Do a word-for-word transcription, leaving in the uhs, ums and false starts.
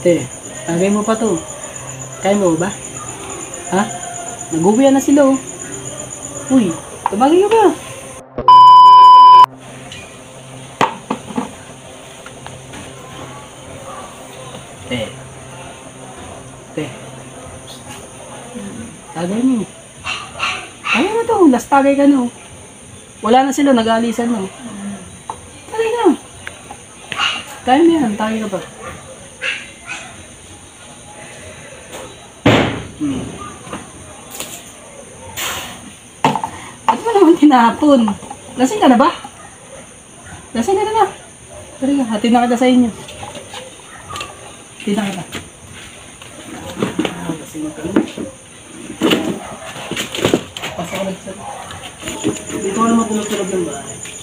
Te, tagay mo pa to. Kaya mo ba? Ha? Nag-uwian na sila oh. Uy, tumagay ka ba? Te. Te. Tagay mo. Tagay mo to. Last tagay ka na oh. Wala na sila, nag-aalisan na oh. Tagay na. Kaya mo yan, tagay ka pa. Hmm. Ba't mo naman tinapon? Lasing ka na ba? Lasing ka na ba? Tari ka, hati na kita sa inyo. Hati na kita. Ah, lasing ka na. Pasok ka na sa... Dito ka naman tulog-tulog ng bahay.